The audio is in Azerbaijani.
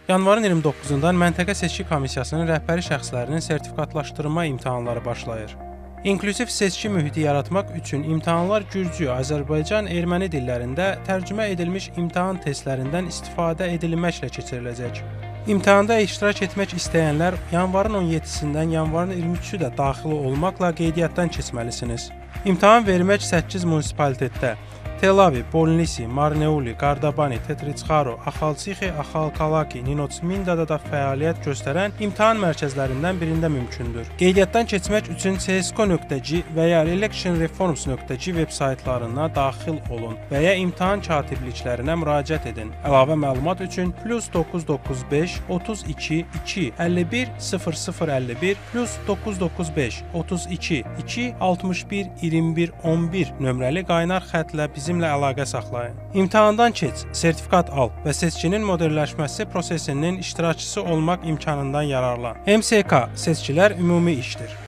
Yanvarın 29-dan Məntəqə Seçki Komissiyasının rəhbəri şəxslərinin sertifikatlaşdırma imtahanları başlayır. İnklüziv seçki mühiti yaratmaq üçün imtahanlar Gürcü, Azərbaycan, erməni dillərində tərcümə edilmiş imtahan testlərindən istifadə edilməklə keçiriləcək. İmtahanda iştirak etmək istəyənlər yanvarın 17-dən yanvarın 23-ü də daxil olmaqla qeydiyyatdan keçməlisiniz. İmtahan vermək 8 munisippalitetdə Tel Aviv, Bolnisi, Marneuli, Qardabani, Tetriçxaro, Axaltsixi, Axalkalaki, Ninotsmindada da fəaliyyət göstərən imtahan mərkəzlərindən birində mümkündür. Qeydiyyatdan keçmək üçün csko.gi və ya electionreforms.gi veb-saytlarına daxil olun və ya imtahan katibliklərinə müraciət edin. Əlavə məlumat üçün +995 32 2 51 0051 +995 32 2 61 21 11 nömrəli qaynar xəttlə bizimlə əlaqə saxlayın. İmtahandan keç, sertifikat al və seçkinin modelləşməsi prosesinin iştirakçısı olmaq imkanından yararlan. MSK seçkilər ümumi işdir.